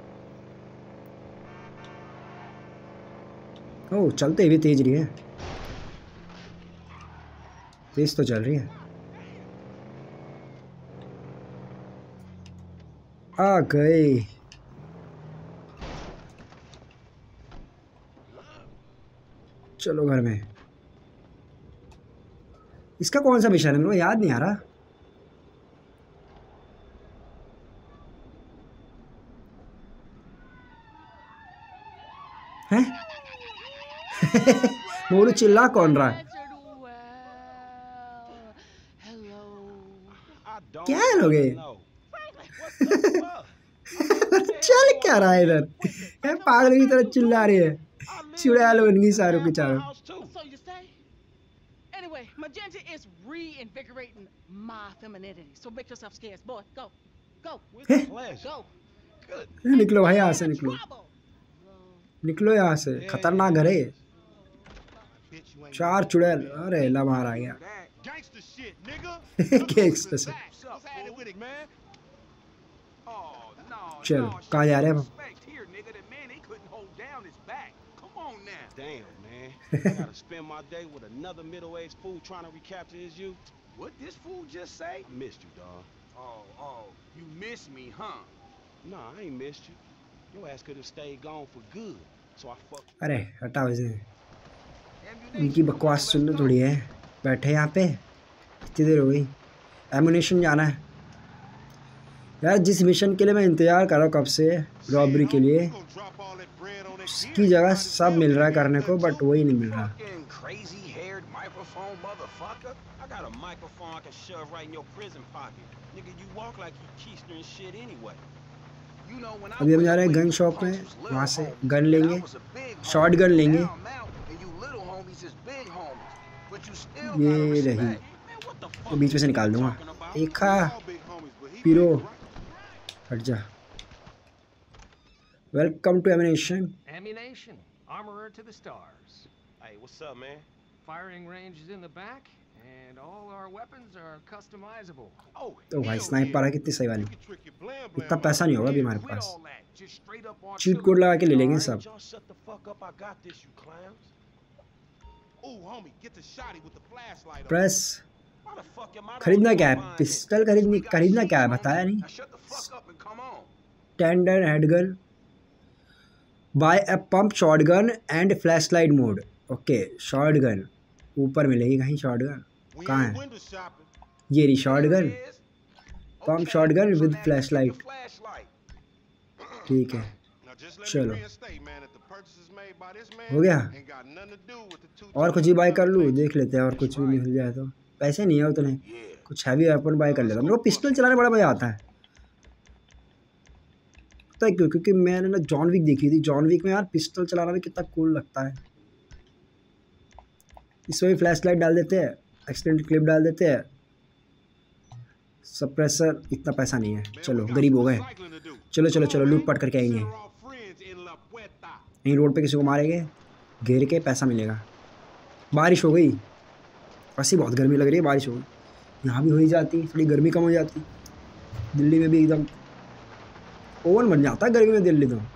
[SPEAKER 1] ओह, चलते भी तेज रही है, तेज तो चल रही है। आ गए। चलो घर में। इसका कौन सा मिशन है, मेरे को याद नहीं आ रहा। हैं? मोरू चिल्ला कौन रहा है? क्या है लोगे? चल क्या रहा है इधर? पागल की तरह चिल्ला रही है, चुड़ैल बन गई सारों के चारों।
[SPEAKER 5] Anyway, magenta is reinvigorating my femininity. So make yourself scarce, boy. Go.
[SPEAKER 2] Go.
[SPEAKER 5] With
[SPEAKER 1] Hey.
[SPEAKER 5] pleasure.
[SPEAKER 2] Go.
[SPEAKER 5] Good.
[SPEAKER 1] निकलो भाई यहाँ से
[SPEAKER 2] You're in
[SPEAKER 1] निकलो
[SPEAKER 2] trouble.
[SPEAKER 1] निकलो यहाँ से
[SPEAKER 5] Yeah,
[SPEAKER 1] खतरनाक
[SPEAKER 5] yeah,
[SPEAKER 1] घर है
[SPEAKER 5] it
[SPEAKER 1] ये।
[SPEAKER 5] is. Bitch, you ain't
[SPEAKER 1] चार
[SPEAKER 5] no
[SPEAKER 1] चुड़ैल
[SPEAKER 5] man.
[SPEAKER 1] अरे ला बाहर आ गया
[SPEAKER 5] Gangster shit, nigga.
[SPEAKER 1] Gangster shit.
[SPEAKER 5] What's up, fool? with it, man?
[SPEAKER 6] Oh, no,
[SPEAKER 1] चलो
[SPEAKER 6] no,
[SPEAKER 1] कहाँ जा रहे हैं अब
[SPEAKER 6] respect here, nigga. The man, he couldn't hold down his back. Come on now.
[SPEAKER 5] Damn, man. I gotta spend my day with another middle-aged fool trying to recapture his youth.
[SPEAKER 6] What this fool just say?
[SPEAKER 5] I missed you, dawg.
[SPEAKER 6] Oh, oh, you miss me, huh?
[SPEAKER 5] Nah, I ain't missed you. Your ass could have stayed gone for good. So I fucked you.
[SPEAKER 1] अरे हटाओ इसे इनकी बकवास सुनने थोड़ी है बैठे यहाँ पे कितनी देर हो गई एमुनेशन जाना है यार जिस मिशन के लिए मैं इंतज़ार कर रहा हूँ कब से रॉबरी के लिए उसकी जगह सब मिल रहा है करने को बट वही नहीं मिल रहा
[SPEAKER 6] Fucking crazy-haired microphone motherfucker.
[SPEAKER 5] I got a microphone I can shove right in your prison pocket. Nigga, you walk like you keister and shit anyway.
[SPEAKER 6] You know, when I
[SPEAKER 1] अभी हम
[SPEAKER 6] went
[SPEAKER 1] जा रहे हैं
[SPEAKER 6] away,
[SPEAKER 1] gun
[SPEAKER 6] you
[SPEAKER 1] shop में
[SPEAKER 6] punks was little
[SPEAKER 1] वहाँ से
[SPEAKER 6] homies,
[SPEAKER 1] gun
[SPEAKER 6] and I
[SPEAKER 1] लेंगे
[SPEAKER 6] was a big homie.
[SPEAKER 1] Shotgun लेंगे
[SPEAKER 6] Now I'm out, and you little homies is big homies. But you still
[SPEAKER 1] ये
[SPEAKER 6] gotta
[SPEAKER 1] रही
[SPEAKER 6] respect.
[SPEAKER 5] Man, what the
[SPEAKER 1] ये
[SPEAKER 5] fuck
[SPEAKER 1] बीच में से
[SPEAKER 5] you
[SPEAKER 1] निकाल दूंगा
[SPEAKER 5] talking about?
[SPEAKER 1] एक खा
[SPEAKER 5] All big homies, but he
[SPEAKER 1] Piro
[SPEAKER 5] big, right?
[SPEAKER 1] हट जा welcome to ammunition
[SPEAKER 7] Ammunition. Armorer to the stars.
[SPEAKER 5] Hey, what's up, man?
[SPEAKER 7] Firing range is in the back, and all our weapons are customizable.
[SPEAKER 5] Oh,
[SPEAKER 1] तो भाई
[SPEAKER 5] hell
[SPEAKER 1] sniper है
[SPEAKER 5] yeah.
[SPEAKER 1] कितनी सही वाली
[SPEAKER 5] You can trick your blam blam
[SPEAKER 1] इतना
[SPEAKER 5] out
[SPEAKER 1] पैसा नहीं होगा अभी
[SPEAKER 5] there.
[SPEAKER 1] हमारे
[SPEAKER 6] With
[SPEAKER 1] पास
[SPEAKER 6] all that, just straight up
[SPEAKER 1] cheat code लगा के ले लेंगे सब
[SPEAKER 5] Y'all shut the fuck up. I got this, you clowns.
[SPEAKER 6] Oh, homie, get the shotty with the flashlight on.
[SPEAKER 1] Press
[SPEAKER 5] Why the fuck am I the
[SPEAKER 1] खरीदना
[SPEAKER 5] only
[SPEAKER 1] क्या
[SPEAKER 5] one
[SPEAKER 1] है
[SPEAKER 5] buying this?
[SPEAKER 1] Pistol खरीदनी खरीदना क्या है बताया नहीं
[SPEAKER 6] Now shut the fuck up and come on.
[SPEAKER 1] टेंडर हेडगन buy a pump shotgun and flashlight mode okay shotgun ऊपर मिलेगी कहीं शॉटगन
[SPEAKER 5] We
[SPEAKER 1] कहाँ
[SPEAKER 5] ain't
[SPEAKER 1] है
[SPEAKER 5] window shopping.
[SPEAKER 1] ये रही
[SPEAKER 6] There
[SPEAKER 1] shotgun
[SPEAKER 6] it is.
[SPEAKER 1] Pump
[SPEAKER 6] Okay,
[SPEAKER 1] shotgun
[SPEAKER 6] so
[SPEAKER 1] with
[SPEAKER 6] now you
[SPEAKER 1] flashlight.
[SPEAKER 6] get the flashlight.
[SPEAKER 1] ठीक है
[SPEAKER 5] Now just let
[SPEAKER 1] चलो
[SPEAKER 5] me reinstate, man, that the purchases made by this man
[SPEAKER 1] हो गया
[SPEAKER 5] ain't got nothing to do with the two
[SPEAKER 1] और कुछ भी bye कर लूँ
[SPEAKER 5] pages.
[SPEAKER 1] देख लेते हैं और कुछ भी मिल जाए तो पैसे नहीं है उतने
[SPEAKER 6] Yeah.
[SPEAKER 1] कुछ हैवी वेपन बाय कर लेता हूँ मेरे को पिस्टल चलाने बड़ा मज़ा आता है पता है क्यों क्योंकि मैंने ना जॉन विक देखी थी जॉन विक में यार पिस्टल चलाना भी कितना कूल लगता है इसमें भी फ्लैश लाइट डाल देते हैं एक्सटेंडेड क्लिप डाल देते हैं सप्रेसर इतना पैसा नहीं है चलो गरीब हो गए चलो चलो चलो लूट पाट करके आएंगे यहीं रोड पे किसी को मारेंगे घेर के पैसा मिलेगा बारिश हो गई ऐसी बहुत गर्मी लग रही है बारिश हो गई यहाँ भी हो ही जाती थोड़ी गर्मी कम हो जाती दिल्ली में भी एकदम ओवन बन जाता है गर्मी में दिल्ली तो
[SPEAKER 5] You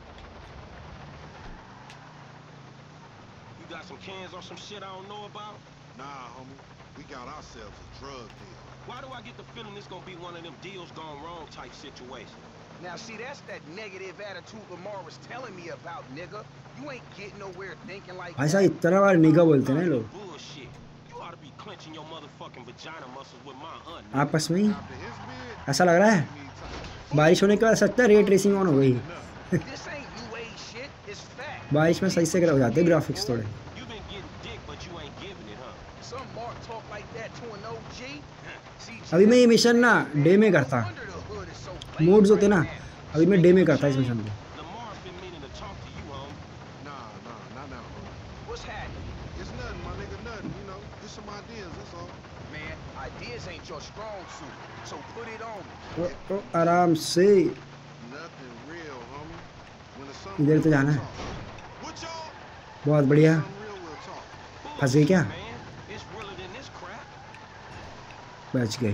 [SPEAKER 5] got some cans or some shit I don't know about?
[SPEAKER 8] Nah, homie. We got ourselves a drug deal.
[SPEAKER 5] Why do I get the feeling this gonna be one of them deals gone wrong type situations?
[SPEAKER 6] Now see, that's that negative attitude Lamar was telling me about, nigga. You ain't getting nowhere thinking like
[SPEAKER 1] भाई साहब
[SPEAKER 6] that.
[SPEAKER 1] इतना बार निगा बोलते हैं ना लोग
[SPEAKER 5] Bullshit. You ought to be clenching your motherfucking vagina muscles with my aunt.
[SPEAKER 1] आपस में ही
[SPEAKER 8] After his bid,
[SPEAKER 1] ऐसा लग रहा है
[SPEAKER 8] he needs time.
[SPEAKER 1] बारिश होने के बाद सच है रेट रेसिंग ऑन हो गई
[SPEAKER 6] This ain't new age shit, it's fact.
[SPEAKER 1] बारिश में सही से हो जाते हैं ग्राफिक्स थोड़े
[SPEAKER 5] You been getting dick, but you ain't giving it, huh?
[SPEAKER 6] Some Mark talk like that to an O G. See,
[SPEAKER 1] अभी मैं ये मिशन ना डे में करता
[SPEAKER 6] under the hood is so lame
[SPEAKER 1] mods होते ना
[SPEAKER 6] right now.
[SPEAKER 1] अभी मैं डे में करता इस मिशन को
[SPEAKER 5] Lamar's been meaning to talk to you, homie.
[SPEAKER 8] Nah, nah, not now, homie.
[SPEAKER 6] What's happening?
[SPEAKER 8] It's nothing, my nigga, nothing. You know, just some ideas, that's all.
[SPEAKER 6] Man, ideas ain't your strong suit, so put it on me.
[SPEAKER 1] ओ, ओ, आराम से
[SPEAKER 8] Nothing real, homie. When the sun
[SPEAKER 1] इधर तो
[SPEAKER 8] real,
[SPEAKER 1] जाना
[SPEAKER 8] we'll
[SPEAKER 1] है
[SPEAKER 8] talk. What y'all?
[SPEAKER 1] बहुत बढ़िया
[SPEAKER 8] Sun real, we'll talk.
[SPEAKER 1] फंस गई क्या
[SPEAKER 5] Man, it's realer than this crap.
[SPEAKER 1] बच गई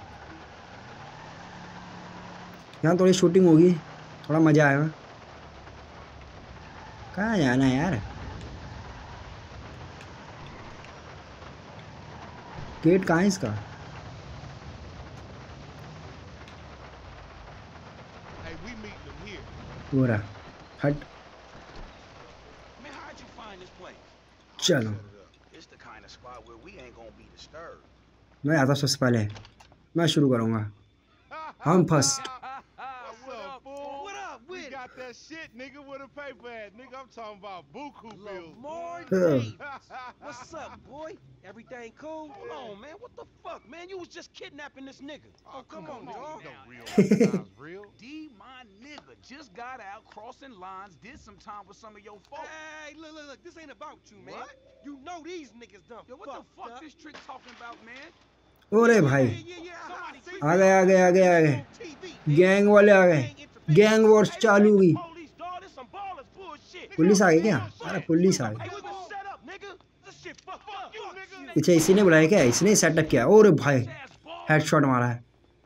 [SPEAKER 1] यहाँ थोड़ी शूटिंग होगी थोड़ा मज़ा आएगा कहाँ जाना है यार गेट कहाँ है इसका
[SPEAKER 8] Hey, we meeting them here.
[SPEAKER 1] हो रहा हट
[SPEAKER 5] Man, how'd you find this place?
[SPEAKER 1] चलो
[SPEAKER 6] It's the kind of spot where we ain't gonna be disturbed.
[SPEAKER 1] मैं आता हूँ सबसे पहले मैं शुरू करूँगा हम first
[SPEAKER 8] What's up, fool?
[SPEAKER 3] What up
[SPEAKER 8] We
[SPEAKER 3] with
[SPEAKER 8] got that shit, nigga, with a paper at. Nigga, I'm talking about buku bills.
[SPEAKER 3] Lamar
[SPEAKER 1] Yeah.
[SPEAKER 3] Davis?
[SPEAKER 5] What's up, boy? Everything cool? Hold on, man. What the fuck, man? You was just kidnapping this nigga.
[SPEAKER 8] Oh, come on, nigga.
[SPEAKER 6] dog.
[SPEAKER 8] You know real recognize real.
[SPEAKER 6] D, my nigga, just got out crossing lines, did some time with some of your folks.
[SPEAKER 3] Hey, look, look, look. This ain't about you, man.
[SPEAKER 6] What?
[SPEAKER 3] You know these niggas done
[SPEAKER 6] Yo, what the
[SPEAKER 3] fucked
[SPEAKER 6] fuck
[SPEAKER 3] up.
[SPEAKER 6] this trick talking about, man?
[SPEAKER 1] ओरे भाई आ गए आ गए आ गए आ गए, gang वाले आ गए, gang Wars चालू हुई। पुलिस आ गई क्या? अरे पुलिस आ गई। अच्छा इसी ने बुलाया क्या? इसने सेटअप किया। ओरे भाई हेडशॉट मारा है।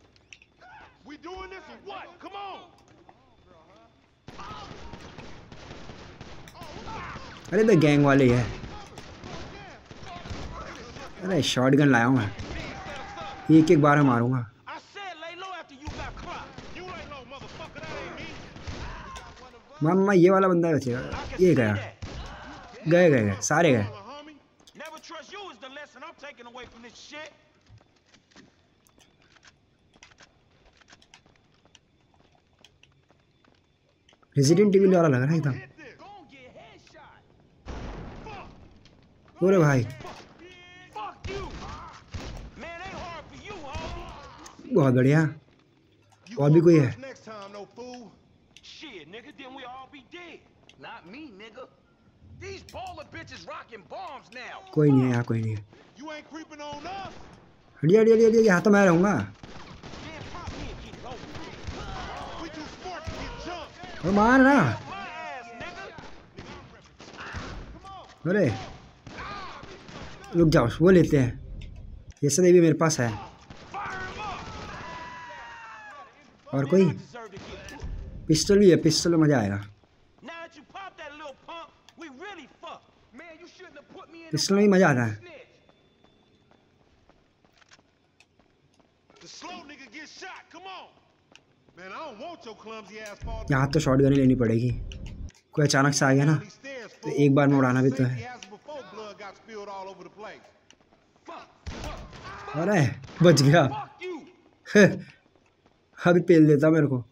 [SPEAKER 1] अरे तो गैंग वाले है। अरे शॉटगन लाया हूँ मैं, एक एक बार में मारूंगा। मामा ये वाला बंदा बचेगा। ये गया, गए गए गए सारे गए। रेजिडेंट इविल वाला लग रहा है एकदम। अरे भाई बहुत बढ़िया। और भी कोई है? कोई नहीं है यहाँ, कोई नहीं है। हटिया हटिया हटिया, यहाँ तो मैं रहूँगा। मार ना। अरे रुक जाओ, वो लेते हैं। ये सब भी मेरे पास है। और कोई? पिस्टल भी है, पिस्टल में मजा आएगा। पिस्टल में भी मजा आता है। यहाँ तो शॉटगन ही लेनी पड़ेगी। कोई अचानक से आ गया ना तो एक बार में उड़ाना भी तो है। अरे बच गया। अभी पेल देता मेरे को।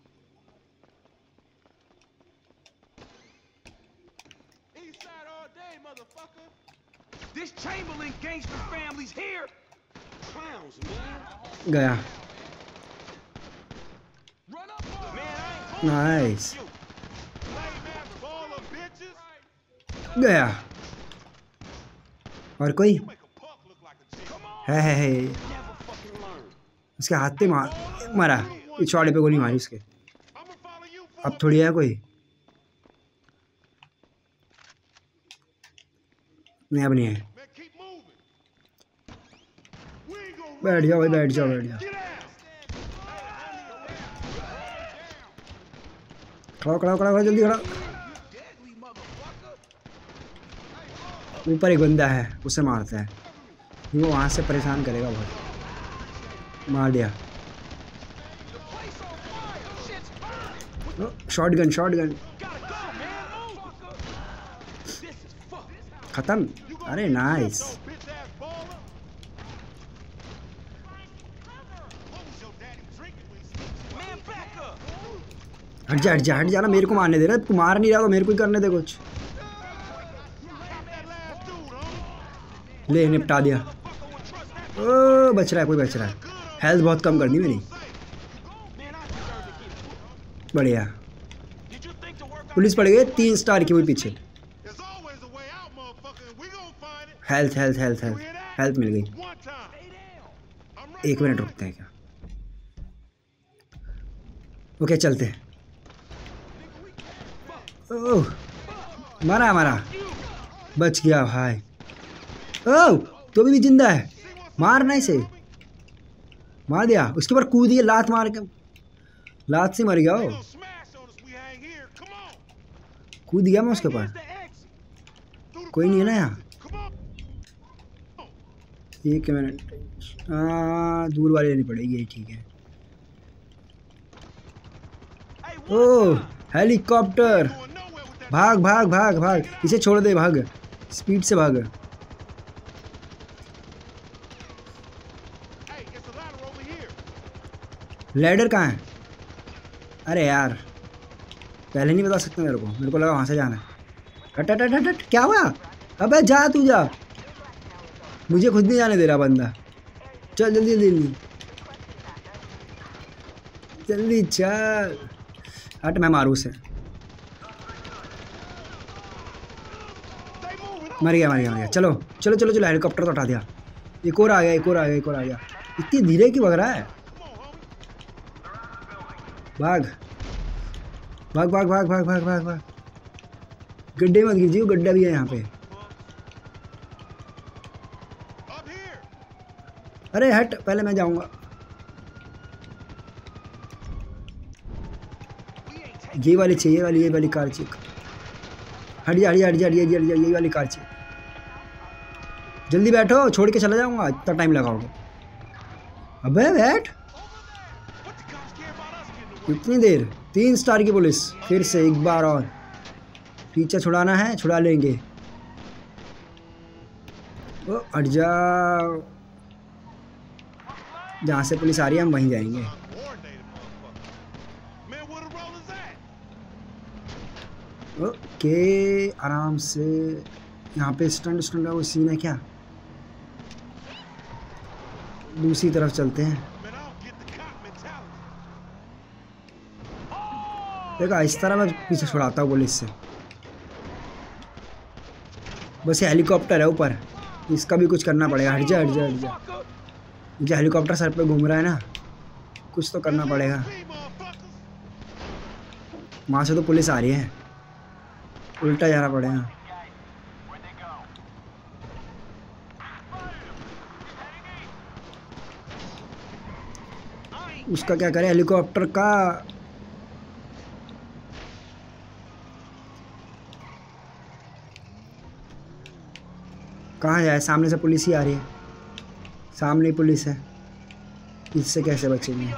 [SPEAKER 1] गया। नाइस। गया। और कोई है है है उसके हाथ पे मार मारा, पिछवाड़े पे गोली मारी उसके। अब थोड़ी है कोई? नहीं अब नहीं है। बैठ जाओ भाई, बैठ जाओ बैठ जाओ। खड़ा खड़ा खड़ा जल्दी खड़ा। ऊपर एक बंदा है, उसे मारता है। वो वहाँ से परेशान करेगा बहुत। मार दिया। शॉटगन शॉटगन खत्म। अरे नाइस। हट जा हट जा हट जा ना, मेरे को मारने दे रहा है। तू मार नहीं रहा तो मेरे को ही करने दे कुछ। ले निपटा दिया। ओ बच रहा है, कोई बच रहा है। हेल्थ बहुत कम कर दी मैंने। बढ़िया। पुलिस पड़ गई तीन स्टार की, वही पीछे। Health health health health health मिल गई। एक मिनट रुकते हैं क्या? ओके चलते हैं। ओह मारा मारा, बच गया भाई। ओह तो भी जिंदा है। मारना इसे। मार दिया। उसके ऊपर कूद दिया, लात मार के। लात से मर गया वो। कूद गया मैं उसके ऊपर। कोई नहीं है ना यहाँ। एक मिनट, दूर वाली लेनी पड़ेगी। ठीक है। Oh helicopter. भाग भाग भाग भाग, इसे छोड़ दे। भाग, स्पीड से भाग। लैडर कहाँ है? अरे यार पहले नहीं बता सकते मेरे को। मेरे को लगा वहाँ से जाना है। हट हट हट हट, क्या हुआ? अबे जा तू जा। मुझे खुद नहीं जाने दे रहा बंदा। चल जल्दी जल्दी जल्दी चल। हट मैं मारूँ उसे। मर गया मर गया मर गया। चलो चलो चलो चलो, हेलीकॉप्टर तो उठा दिया। एक और आ गया, एक और आ गया, एक और आ गया। इतनी धीरे की भाग रहा है। भाग भाग भाग भाग भाग भाग भाग भाग। गड्ढे मत गिर, गड्ढा भी है यहाँ पे। अरे हट, पहले मैं जाऊंगा। ये वाली चाहिए, वाली ये वाली कार चाहिए। हट जा हट जा हट जा हट जा हट जा, ये वाली कार चाहिए। जल्दी बैठो, छोड़ के चला जाऊंगा, इतना टाइम लगाओगे। अबे बैठ, इतनी देर। तीन स्टार की पुलिस, फिर से एक बार और। पीछे छुड़ाना है, छुड़ा लेंगे। ओ हट जाओ, जहाँ से पुलिस आ रही है हम वहीं जाएंगे। ओके आराम से। यहाँ पे स्टंट स्टंट का वो सीन है क्या? दूसरी तरफ चलते हैं। देखा, इस तरह मैं पीछे छुड़ाता हूँ पुलिस से। बस ये हेलीकॉप्टर है ऊपर, इसका भी कुछ करना पड़ेगा। हट जा हट जा हट जा। जो हेलीकॉप्टर सर पे घूम रहा है ना, कुछ तो करना पड़ेगा। वहाँ से तो पुलिस आ रही है, उल्टा जाना पड़ेगा। उसका क्या करें, हेलीकॉप्टर का। कहाँ जाए? सामने से पुलिस ही आ रही है, सामने पुलिस है, इससे कैसे बचेंगे?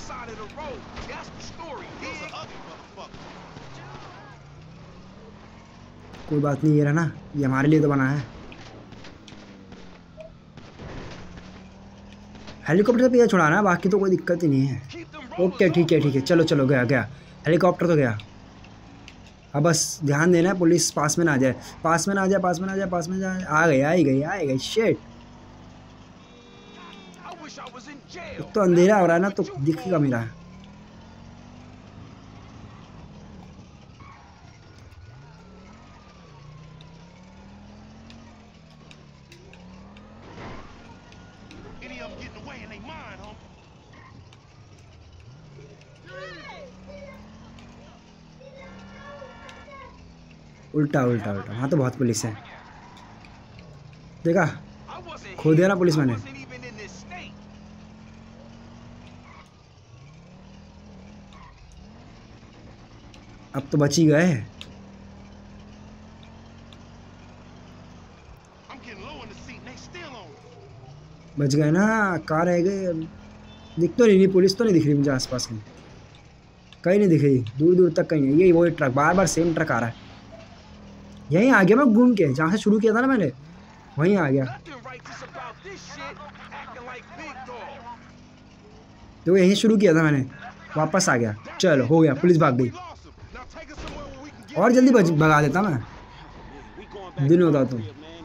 [SPEAKER 1] कोई बात नहीं, ये रहा ना, ये हमारे लिए तो बना है। हेलीकॉप्टर से पीछे छुड़ाना, बाकी तो कोई दिक्कत ही नहीं है। ओके ठीक है ठीक है, चलो चलो, गया गया हेलीकॉप्टर तो गया। अब बस ध्यान देना है पुलिस पास में ना आ जाए, पास में ना आ जाए, पास में ना आ जाए, पास में जाए। आ गई, आ ही गई, आ ही गई। शिट, एक तो अंधेरा हो रहा है ना, तो दिखेगा मेरा। उल्टा उल्टा उल्टा, वहाँ तो बहुत पुलिस है। देखा, खो दिया ना पुलिस मैंने। अब तो बच ही गए। बच गए ना, कहाँ रह गए? दिख तो नहीं रही पुलिस, तो नहीं दिख रही मुझे आसपास में, कहीं नहीं दिख रही, दूर दूर तक कहीं नहीं। यही वो ट्रक, बार बार सेम ट्रक आ रहा है। यहीं आ गया मैं घूम के, जहाँ से शुरू किया था ना मैंने, वहीं आ गया। तो यहीं शुरू किया था मैंने, वापस आ गया। चलो हो गया, पुलिस भाग गई। और जल्दी भगा देता मैं, दिन होता तो।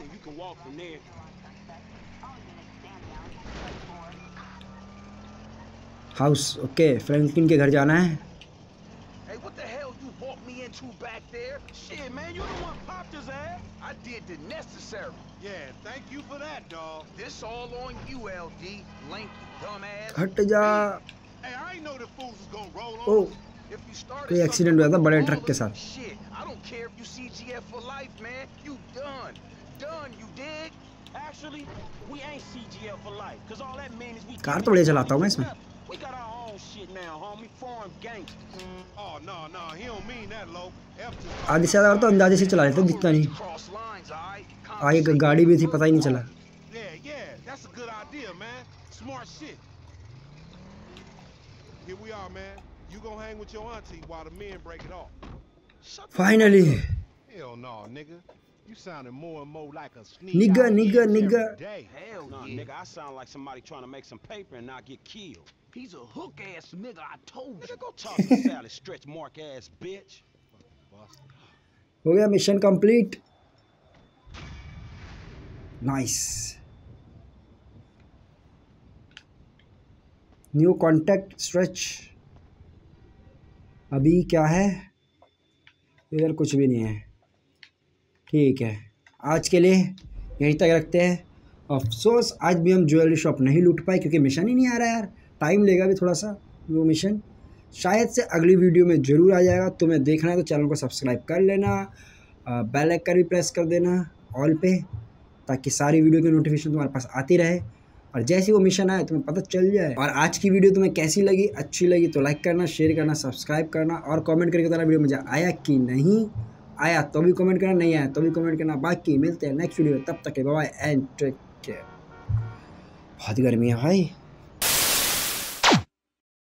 [SPEAKER 1] हाउस, ओके, फ्रैंकलिन के घर जाना है।
[SPEAKER 6] I did the necessary.
[SPEAKER 8] Yeah, thank you for that, dog.
[SPEAKER 6] This all on you, L D. Lanky dumbass.
[SPEAKER 1] हट जा।
[SPEAKER 8] Hey, I ain't know the fools was gonna roll on.
[SPEAKER 1] ओ,
[SPEAKER 6] If you started
[SPEAKER 1] कोई accident हुआ था बड़े truck के साथ।
[SPEAKER 6] Shit, I don't care if you C G F for life, man. You done. Done, you dig?
[SPEAKER 5] Actually, we ain't C G F for life, cause all that means is we
[SPEAKER 1] car तो बढ़िया चलाता हूँ मैं इसमें।
[SPEAKER 5] We got our own shit now, homie. Foreign gangsters.
[SPEAKER 8] Oh, no, no, he don't mean that, low. F just...
[SPEAKER 1] आधे से ज़्यादा तो अंदाजे से चला लेते, दिखता नहीं।
[SPEAKER 6] Cross lines, alright?
[SPEAKER 1] आगे गाड़ी भी थी, पता ही नहीं चला।
[SPEAKER 8] Yeah, yeah, that's a good idea, man. Smart shit. Here we are, man. You gonna hang with your auntie while the men break it off.
[SPEAKER 1] Finally.
[SPEAKER 8] Hell no, nigga. You sounding more and more like a sneak.
[SPEAKER 1] Nigga,
[SPEAKER 8] out
[SPEAKER 1] nigga,
[SPEAKER 8] every
[SPEAKER 1] nigga.
[SPEAKER 8] day.
[SPEAKER 6] Hell
[SPEAKER 5] Nah,
[SPEAKER 6] yeah.
[SPEAKER 5] nigga, I sound like somebody trying to make some paper and not get killed.
[SPEAKER 6] He's a hook ass nigga, I told you.
[SPEAKER 5] Nigga, go toss the salad, stretch mark ass bitch.
[SPEAKER 1] हो गया mission complete. Nice. New contact stretch. अभी क्या है इधर? कुछ भी नहीं है। ठीक है, आज के लिए यहीं तक रखते हैं। अफसोस आज भी हम ज्वेलरी शॉप नहीं लूट पाए क्योंकि मिशन ही नहीं आ रहा यार, टाइम लेगा भी थोड़ा सा वो मिशन। शायद से अगली वीडियो में ज़रूर आ जाएगा। तुम्हें देखना है तो चैनल को सब्सक्राइब कर लेना, बेल आइकन भी प्रेस कर देना ऑल पे, ताकि सारी वीडियो की नोटिफिकेशन तुम्हारे पास आती रहे और जैसे वो मिशन आए तुम्हें पता चल जाए। और आज की वीडियो तुम्हें कैसी लगी, अच्छी लगी तो लाइक करना, शेयर करना, सब्सक्राइब करना और कमेंट करके बताना वीडियो मज़ा आया कि नहीं आया, तो भी कमेंट करना, नहीं आया तो भी कमेंट करना। बाकी मिलते हैं नेक्स्ट वीडियो, तब तक के बाय एंड टेक केयर। बहुत गर्मी है भाई।